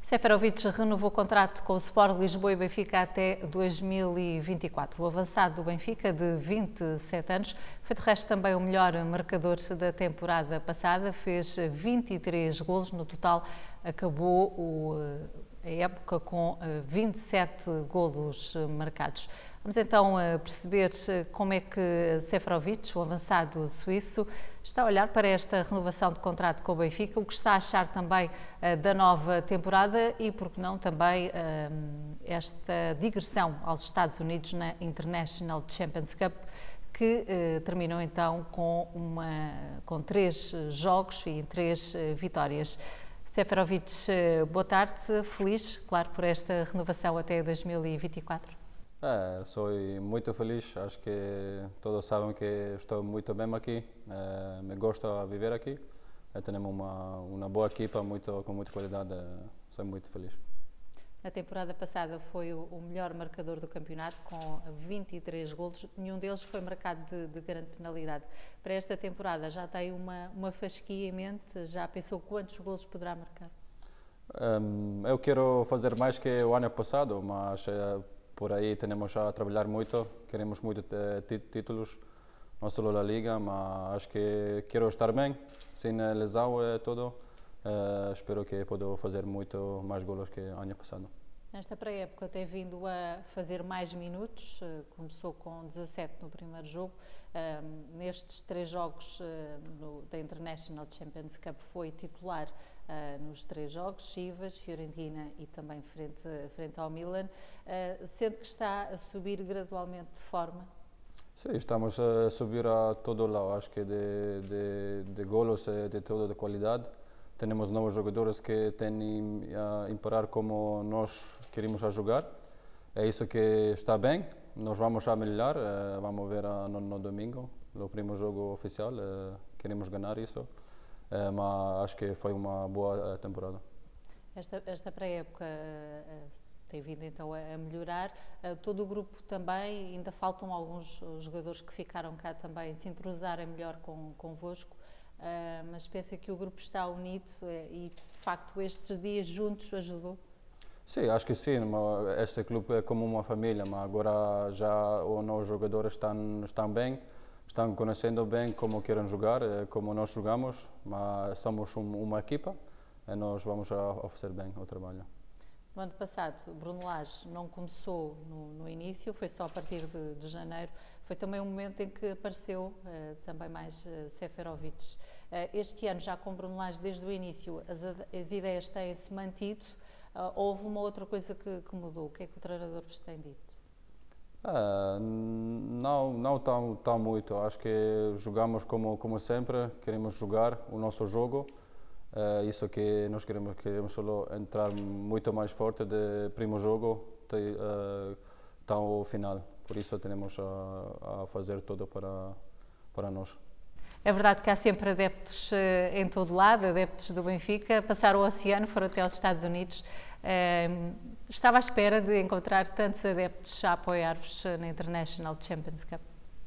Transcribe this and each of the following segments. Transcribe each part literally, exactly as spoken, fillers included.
Seferovic renovou o contrato com o Sport Lisboa e Benfica até dois mil e vinte e quatro. O avançado do Benfica, de vinte e sete anos, foi de resto também o melhor marcador da temporada passada, fez vinte e três golos, no total acabou o, a época com vinte e sete golos marcados. Vamos então perceber como é que Seferovic, o avançado suíço, está a olhar para esta renovação de contrato com o Benfica, o que está a achar também da nova temporada e, por que não, também esta digressão aos Estados Unidos na International Champions Cup, que eh, terminou então com, uma, com três jogos e três eh, vitórias. Seferovic, boa tarde, feliz, claro, por esta renovação até dois mil e vinte e quatro. É, sou muito feliz, acho que todos sabem que estou muito bem aqui, é, me gosto de viver aqui, é, temos uma, uma boa equipa muito, com muita qualidade, é, sou muito feliz. Na temporada passada foi o, o melhor marcador do campeonato, com vinte e três golos, nenhum deles foi marcado de, de grande penalidade. Para esta temporada já tem uma, uma fasquia em mente, já pensou quantos golos poderá marcar? Um, eu quero fazer mais que o ano passado, mas é, por aí temos a trabalhar muito, queremos muitos títulos, não só da Liga, mas acho que quero estar bem, sem lesão e tudo. Uh, espero que possa fazer muito mais golos que o ano passado. Nesta pré-época tem vindo a fazer mais minutos, começou com dezassete no primeiro jogo, uh, nestes três jogos uh, no, da International Champions Cup foi titular uh, nos três jogos, Chivas, Fiorentina e também frente, frente ao Milan. Uh, sente que está a subir gradualmente de forma? Sim, estamos a subir a todo lado, acho que de, de, de golos e de toda a qualidade. Temos novos jogadores que têm a imparar como nós queremos a jogar. É isso que está bem. Nós vamos a melhorar. Vamos ver no, no domingo, no primeiro jogo oficial. Queremos ganhar isso. Mas acho que foi uma boa temporada. Esta, esta pré-época tem vindo então a melhorar. Todo o grupo também, ainda faltam alguns jogadores que ficaram cá também se entrosarem melhor com, convosco. Uh, mas pensa que o grupo está unido e, de facto, estes dias juntos ajudou? Sim, acho que sim. Este clube é como uma família, mas agora já os novos jogadores estão, estão bem, estão conhecendo bem como querem jogar, como nós jogamos, mas somos um, uma equipa e nós vamos a fazer bem o trabalho. No ano passado, Bruno Lage não começou no, no início, foi só a partir de, de janeiro. Foi também um momento em que apareceu uh, também mais uh, Seferovic. Uh, este ano, já com Bruno Lage desde o início, as, as ideias têm-se mantido. Uh, houve uma outra coisa que, que mudou? O que é que o treinador vos tem dito? Uh, não, não tão, tão muito. Acho que jogamos como, como sempre, queremos jogar o nosso jogo. Uh, isso que nós queremos, queremos só entrar muito mais forte do primeiro jogo até uh, o final. Por isso temos a, a fazer tudo para, para nós. É verdade que há sempre adeptos uh, em todo lado, adeptos do Benfica. Passaram o oceano, foram até aos Estados Unidos. Uh, estava à espera de encontrar tantos adeptos a apoiar-vos na International Champions Cup?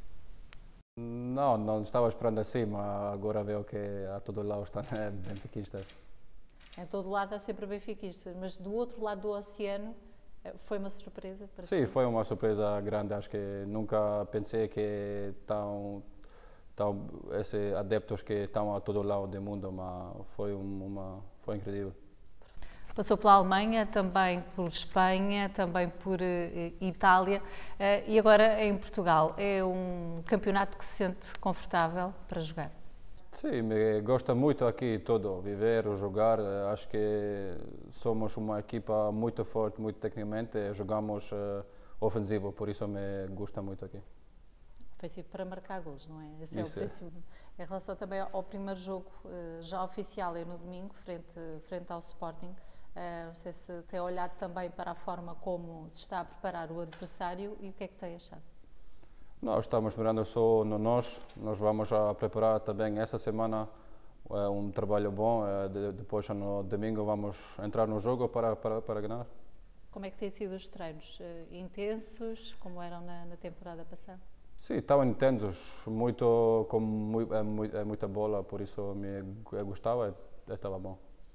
Não, não estava esperando assim, mas agora vejo que a todo lado estão benfiquistas. Em todo lado há sempre benfiquistas, mas do outro lado do oceano foi uma surpresa para Sim, ti? foi uma surpresa grande. Acho que nunca pensei que tão, tão esses adeptos que estão a todo lado do mundo, mas foi uma, foi incrível. Passou pela Alemanha, também por Espanha, também por uh, Itália uh, e agora em Portugal. É um campeonato que se sente confortável para jogar? Sim, me gosta muito aqui todo, viver, jogar. Acho que somos uma equipa muito forte, muito tecnicamente, jogamos uh, ofensivo, por isso me gusta muito aqui. Ofensivo para marcar gols, não é? Esse é isso ofensivo. É. Em relação também ao primeiro jogo, uh, já oficial, é no domingo, frente, frente ao Sporting. Uh, não sei se tem olhado também para a forma como se está a preparar o adversário e o que é que tem achado? Nós estamos mirando só no nós, nós vamos a preparar também essa semana é, um trabalho bom, é, de, depois no domingo vamos entrar no jogo para, para, para ganhar. Como é que têm sido os treinos? Uh, intensos, como eram na, na temporada passada? Sim, estavam intensos, muito, com mu, é, é, muita bola, por isso me eu gostava e estava bom.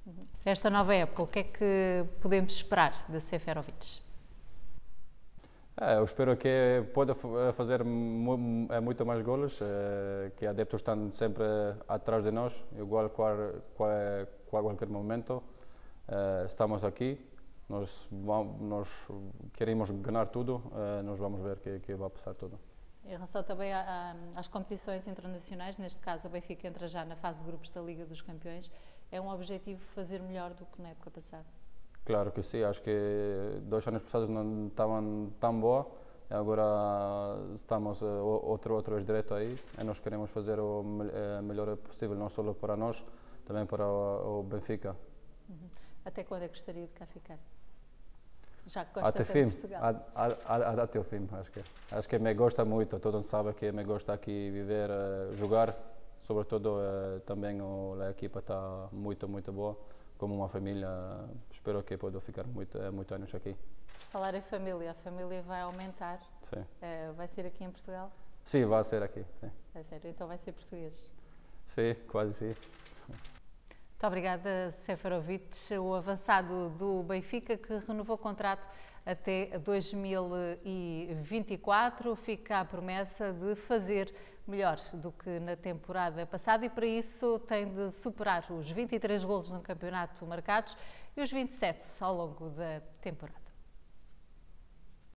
Esta nova época, o que é que podemos esperar de Seferovic? É, eu espero que possa fazer muito mais golos, que adeptos estão sempre atrás de nós, igual qual, qual, qualquer momento. Estamos aqui, nós, nós queremos ganhar tudo, nós vamos ver que, que vai passar tudo. Em relação também às competições internacionais, neste caso o Benfica entra já na fase de grupos da Liga dos Campeões, é um objetivo fazer melhor do que na época passada? Claro que sim, acho que dois anos passados não estavam tão boa, agora estamos outro outro direto aí e nós queremos fazer o melhor possível, não só para nós, também para o Benfica. Uhum. Até quando é que gostaria de cá ficar? Já que gosta até de fim, Portugal. a, a, a, até o fim, acho que acho que me gosta muito, todo mundo sabe que me gosta aqui viver, jogar, sobretudo também a equipa está muito muito boa, como uma família, espero que possa ficar muito muito anos aqui. Falar em família, a família vai aumentar? Sim. Uh, vai ser aqui em Portugal? Sim, vai ser aqui. Sim. É sério, então vai ser português? Sim, quase sim. Muito obrigada, Seferovic, o avançado do Benfica, que renovou o contrato até dois mil e vinte e quatro. Fica a promessa de fazer melhor do que na temporada passada e, para isso, tem de superar os vinte e três golos no campeonato marcados e os vinte e sete ao longo da temporada.